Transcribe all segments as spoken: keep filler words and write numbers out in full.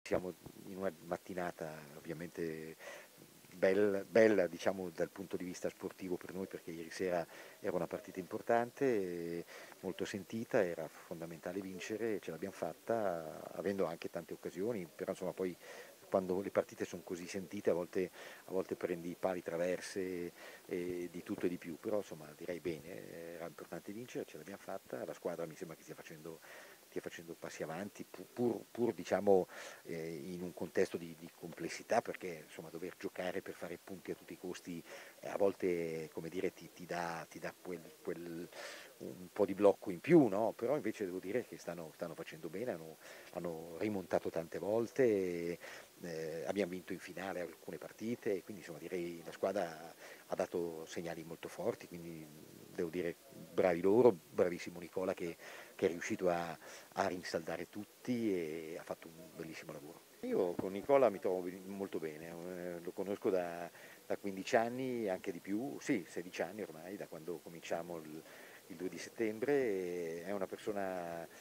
Siamo in una mattinata ovviamente bella, bella diciamo, dal punto di vista sportivo per noi, perché ieri sera era una partita importante, molto sentita, era fondamentale vincere, ce l'abbiamo fatta avendo anche tante occasioni, però insomma poi quando le partite sono così sentite a volte, a volte prendi i pali traverse e di tutto e di più, però insomma direi bene, era importante vincere, ce l'abbiamo fatta, la squadra mi sembra che stia facendo, stia facendo passi avanti, pur, pur, pur diciamo eh, in un contesto di, di complessità, perché insomma dover giocare per fare punti a tutti i costi eh, a volte come dire, ti, ti dà, ti dà quel, quel, un po' di blocco in più, no? Però invece devo dire che stanno, stanno facendo bene, hanno, hanno rimontato tante volte, e, eh, abbiamo vinto in finale alcune partite, quindi insomma direi la squadra ha dato segnali molto forti, quindi devo dire bravi loro, bravissimo Nicola che, che è riuscito a, a rinsaldare tutti e ha fatto un bellissimo lavoro. Io con Nicola mi trovo molto bene, eh, lo conosco da, da quindici anni, anche di più, sì, sedici anni ormai, da quando cominciamo il, il due di settembre, è una persona eh,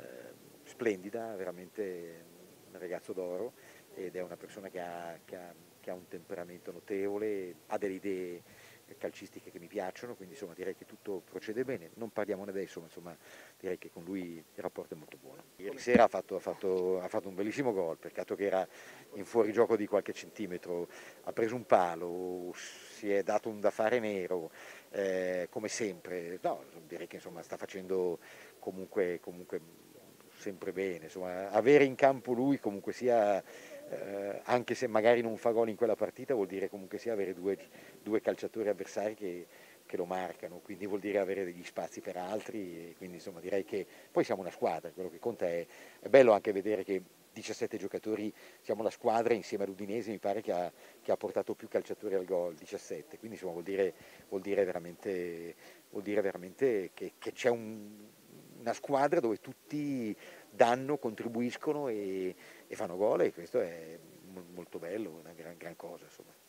splendida, veramente un ragazzo d'oro, ed è una persona che ha, che ha, che ha un temperamento notevole, ha delle idee calcistiche che mi piacciono, quindi insomma direi che tutto procede bene, non parliamone adesso, ma insomma direi che con lui il rapporto è molto buono. Ieri sera ha fatto, ha fatto, ha fatto un bellissimo gol, peccato che era in fuorigioco di qualche centimetro, ha preso un palo, si è dato un da fare nero, eh, come sempre, no, direi che insomma sta facendo comunque, comunque sempre bene, insomma avere in campo lui comunque sia, eh, anche se magari non fa gol in quella partita, vuol dire comunque sia avere due, due calciatori avversari che, che lo marcano, quindi vuol dire avere degli spazi per altri, e quindi insomma direi che poi siamo una squadra, quello che conta è, è bello anche vedere che diciassette giocatori, siamo la squadra insieme all'Udinese mi pare che ha, che ha portato più calciatori al gol, diciassette, quindi insomma vuol dire, vuol dire veramente, vuol dire veramente che, che c'è un, una squadra dove tutti danno, contribuiscono e, e fanno gol, e questo è molto bello, una gran, gran cosa insomma.